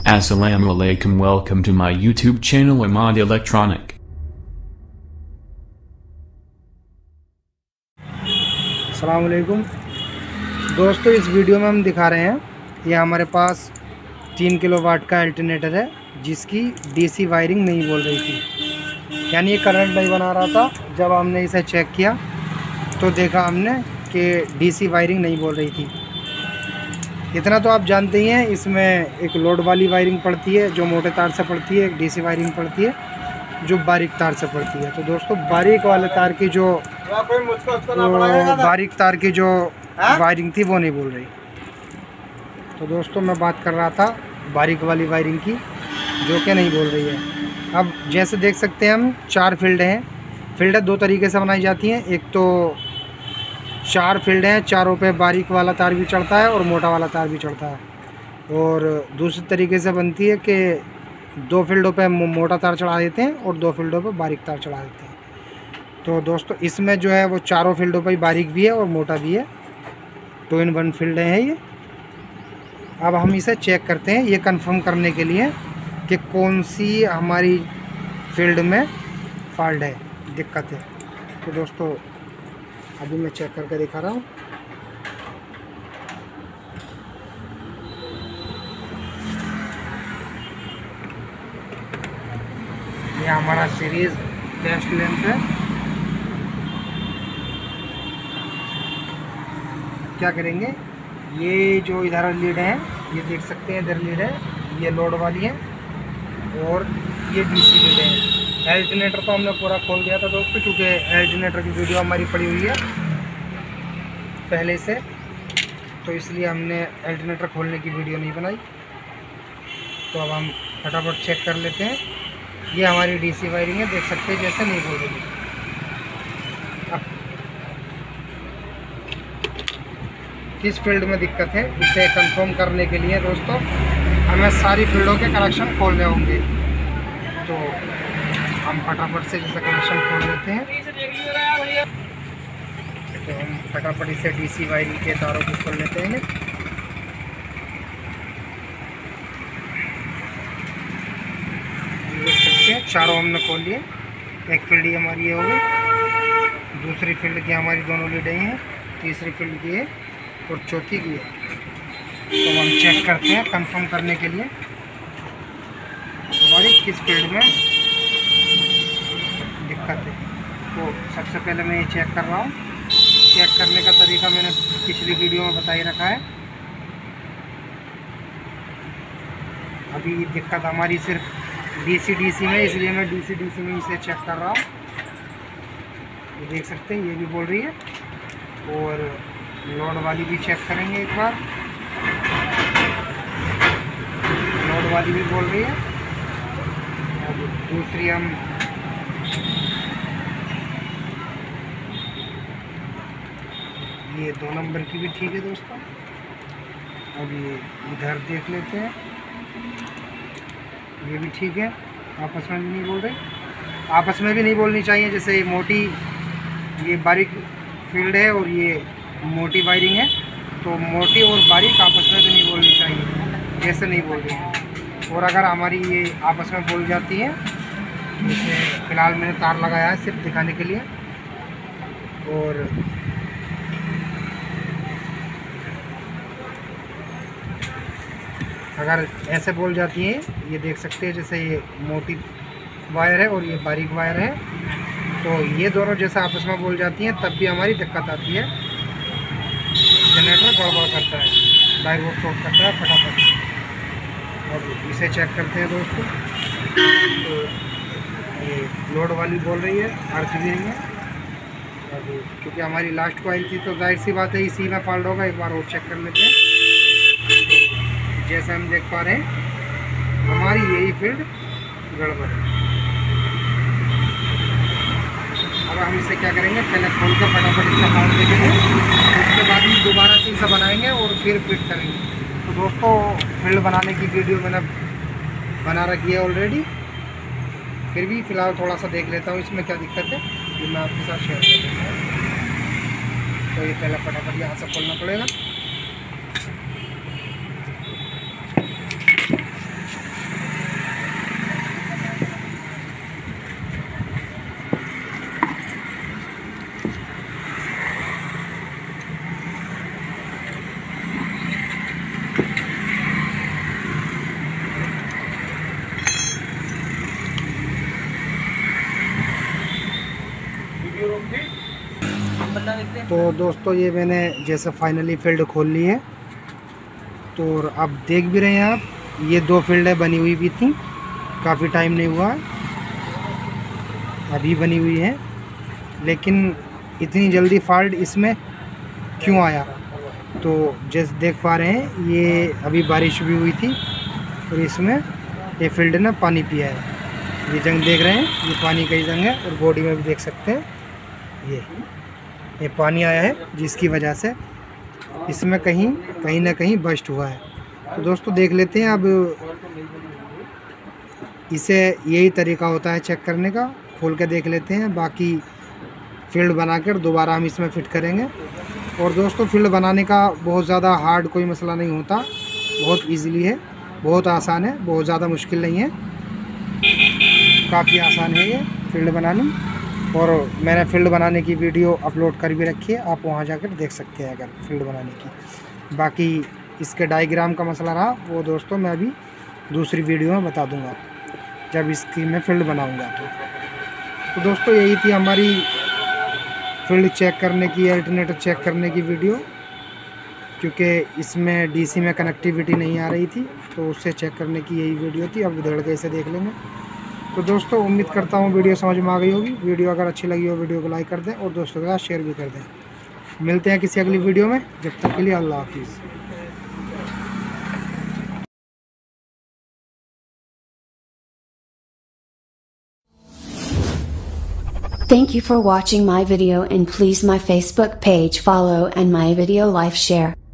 Assalamu alaikum, welcome to my YouTube channel Ahmad Electronic. अस्सलाम वालेकुम दोस्तों, इस वीडियो में हम दिखा रहे हैं ये हमारे पास 3 किलोवाट का अल्टरनेटर है जिसकी डीसी वायरिंग नहीं बोल रही थी, यानी ये करंट नहीं बना रहा था। जब हमने इसे चेक किया तो देखा हमने कि डीसी वायरिंग नहीं बोल रही थी। इतना तो आप जानते ही हैं, इसमें एक लोड वाली वायरिंग पड़ती है जो मोटे तार से पड़ती है, एक डीसी वायरिंग पड़ती है जो बारीक तार से पड़ती है। तो दोस्तों बारीक वाले तार की जो वायरिंग थी वो नहीं बोल रही। तो दोस्तों मैं बात कर रहा था बारीक वाली वायरिंग की जो कि नहीं बोल रही है। अब जैसे देख सकते हैं हम 4 फील्ड हैं। फील्ड 2 तरीके से बनाई जाती हैं। एक तो 4 फील्ड हैं, चारों पे बारीक वाला तार भी चढ़ता है और मोटा वाला तार भी चढ़ता है। और दूसरी तरीके से बनती है कि 2 फील्डों पे मोटा तार चढ़ा देते हैं और 2 फील्डों पे बारीक तार चढ़ा देते हैं। तो दोस्तों इसमें जो है वो चारों फील्डों पर बारीक भी है और मोटा भी है। 2 in 1 फील्ड है ये। अब हम इसे चेक करते हैं ये कंफर्म करने के लिए कि कौन सी हमारी फील्ड में फॉल्ट है, दिक्कत है। तो दोस्तों अभी मैं चेक करके दिखा रहा हूँ। ये हमारा सीरीज टेस्ट लेंथ है। क्या करेंगे, ये जो इधर लीड है ये देख सकते हैं, इधर लीड है, ये लोड वाली है और ये डीसी लीड है। अल्टरनेटर तो हमने पूरा खोल दिया था दोस्तों, क्योंकि अल्टरनेटर की वीडियो हमारी पड़ी हुई है पहले से, तो इसलिए हमने अल्टरनेटर खोलने की वीडियो नहीं बनाई। तो अब हम फटाफट चेक कर लेते हैं। ये हमारी डीसी वायरिंग है, देख सकते हैं जैसे नहीं बोल रही। अब किस फील्ड में दिक्कत है इसे कंफर्म करने के लिए दोस्तों हमें सारी फील्डों के कनेक्शन खोलने होंगे। तो हम फटाफट से जैसे कनेक्शन खोल लेते हैं। तो हम फटाफट इसे डीसी वायरिंग के तारों को खोल लेते हैं। देख सकते हैं चारों हमने खोल लिए। एक फील्ड ही हमारी ये हो गई, दूसरी फील्ड की हमारी दोनों लीडें हैं, तीसरी फील्ड की है और चौथी की है। तो हम चेक करते हैं कंफर्म करने के लिए हमारी किस फील्ड में दिक्कत है। तो सबसे पहले मैं ये चेक कर रहा हूँ। चेक करने का तरीका मैंने पिछली वीडियो में बता ही रखा है। अभी दिक्कत हमारी सिर्फ डीसी में, इसलिए मैं डीसी में इसे चेक कर रहा हूँ। ये देख सकते हैं ये भी बोल रही है और लोड वाली भी चेक करेंगे एक बार। लोड वाली भी बोल रही है। अब दूसरी हम ये 2 नंबर की भी ठीक है दोस्तों। अब ये इधर देख लेते हैं, ये भी ठीक है, आपस में भी नहीं बोल रहे। आपस में भी नहीं बोलनी चाहिए, जैसे ये मोटी ये बारीक फील्ड है और ये मोटी वायरिंग है, तो मोटी और बारीक आपस में भी नहीं बोलनी चाहिए, जैसे नहीं बोल रही है। और अगर हमारी ये आपस में बोल जाती है, जैसे फ़िलहाल मैंने तार लगाया है सिर्फ दिखाने के लिए, और अगर ऐसे बोल जाती है, ये देख सकते हैं जैसे ये मोटी वायर है और ये बारीक वायर है, तो ये दोनों जैसे आपस में बोल जाती हैं तब भी हमारी दिक्कत आती है। जनरेटर गड़बड़ करता है, डायोड शॉर्ट करता है फटाफट। और इसे चेक करते हैं दोस्तों। तो ये लोड वाली बोल रही है, आरसीबी नहीं है। अब क्योंकि हमारी लास्ट कॉइल थी तो जाहिर सी बात है इसी में फॉल्ट होगा। एक बार और चेक कर लेते हैं। जैसे हम देख पा रहे हैं हमारी यही फील्ड गड़बड़ है। अब हम इसे क्या करेंगे, पहले खोल के फटाफट इसका काउंट देखेंगे, उसके बाद हम दोबारा से इसे बनाएंगे और फिर फिट करेंगे। तो दोस्तों फील्ड बनाने की वीडियो मैंने बना रखी है ऑलरेडी, फिर भी फ़िलहाल थोड़ा सा देख लेता हूँ इसमें क्या दिक्कत है, ये मैं आपके साथ शेयर कर देता हूँ। तो ये पहले फटाफट यहाँ से खोलना पड़ेगा। तो दोस्तों ये मैंने जैसे फाइनली फील्ड खोल ली है, तो अब देख भी रहे हैं आप, ये 2 फील्डें बनी हुई भी थी, काफ़ी टाइम नहीं हुआ, अभी बनी हुई है, लेकिन इतनी जल्दी फॉल्ट इसमें क्यों आया? तो जैसे देख पा रहे हैं ये अभी बारिश भी हुई थी और इसमें ये फील्ड ने पानी पिया है। ये जंग देख रहे हैं, ये पानी का ही जंग है, और बॉडी में भी देख सकते हैं ये पानी आया है, जिसकी वजह से इसमें कहीं ना कहीं बस्ट हुआ है। तो दोस्तों देख लेते हैं, अब इसे यही तरीका होता है चेक करने का, खोल के देख लेते हैं। बाकी फील्ड बनाकर दोबारा हम इसमें फ़िट करेंगे। और दोस्तों फील्ड बनाने का बहुत ज़्यादा हार्ड कोई मसला नहीं होता, बहुत इजीली है, बहुत आसान है, बहुत ज़्यादा मुश्किल नहीं है, काफ़ी आसान है ये फील्ड बनानी। और मैंने फील्ड बनाने की वीडियो अपलोड कर भी रखी है, आप वहाँ जाकर देख सकते हैं अगर फील्ड बनाने की। बाकी इसके डायग्राम का मसला रहा वो दोस्तों मैं अभी दूसरी वीडियो में बता दूँगा जब इसकी मैं फील्ड बनाऊँगा। तो दोस्तों यही थी हमारी फील्ड चेक करने की, अल्टरनेटर चेक करने की वीडियो, क्योंकि इसमें डीसी में कनेक्टिविटी नहीं आ रही थी, तो उससे चेक करने की यही वीडियो थी। अब उधड़ के इसे देख लेंगे। तो दोस्तों उम्मीद करता हूँ वीडियो समझ में आ गई होगी। वीडियो अगर अच्छी लगी हो वीडियो को लाइक कर दें और दोस्तों के साथ शेयर भी कर दें। मिलते हैं किसी अगली वीडियो में, जब तक के लिए अल्लाह हाफिज़। Thank you for watching my video, and please my Facebook page follow and my video life share.